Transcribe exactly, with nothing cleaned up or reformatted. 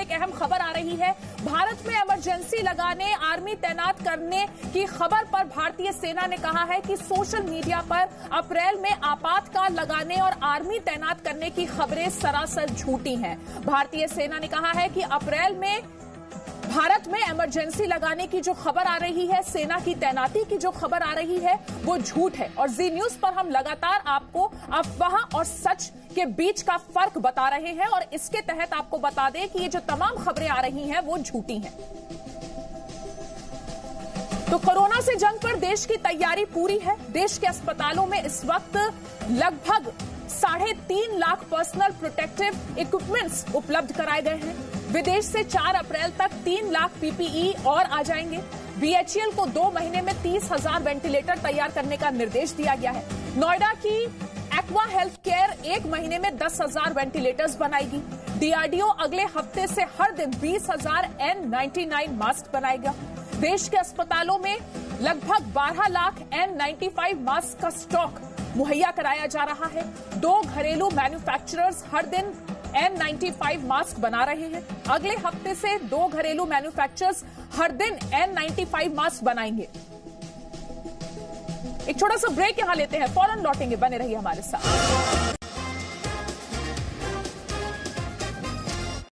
एक अहम खबर आ रही है। भारत में इमरजेंसी लगाने, आर्मी तैनात करने की खबर पर भारतीय सेना ने कहा है कि सोशल मीडिया पर अप्रैल में आपातकाल लगाने और आर्मी तैनात करने की खबरें सरासर झूठी हैं। भारतीय सेना ने कहा है कि अप्रैल में भारत में इमरजेंसी लगाने की जो खबर आ रही है, सेना की तैनाती की जो खबर आ रही है, वो झूठ है। और जी न्यूज पर हम लगातार आपको अफवाह और सच के बीच का फर्क बता रहे हैं और इसके तहत आपको बता दें कि ये जो तमाम खबरें आ रही हैं वो झूठी हैं। तो कोरोना से जंग पर देश की तैयारी पूरी है। देश के अस्पतालों में इस वक्त लगभग साढ़े तीन लाख पर्सनल प्रोटेक्टिव इक्विपमेंट्स उपलब्ध कराए गए हैं। विदेश से चार अप्रैल तक तीन लाख पीपीई और आ जाएंगे। बीएचईएल को दो महीने में तीस हजार वेंटिलेटर तैयार करने का निर्देश दिया गया है। नोएडा की एक्वा हेल्थ केयर एक महीने में दस हजार वेंटिलेटर्स बनाएगी। डीआरडीओ अगले हफ्ते से हर दिन बीस हजार एन नाइन्टी नाइन मास्क बनाएगा। देश के अस्पतालों में लगभग बारह lakh N ninety five mask का स्टॉक मुहैया कराया जा रहा है। दो घरेलू मैन्युफैक्चरर्स हर दिन एन नाइन्टी फाइव मास्क बना रहे हैं। अगले हफ्ते से दो घरेलू मैन्युफैक्चरर्स हर दिन एन नाइन्टी फाइव मास्क बनाएंगे। एक छोटा सा ब्रेक यहां लेते हैं, फौरन लौटेंगे, बने रहिए हमारे साथ।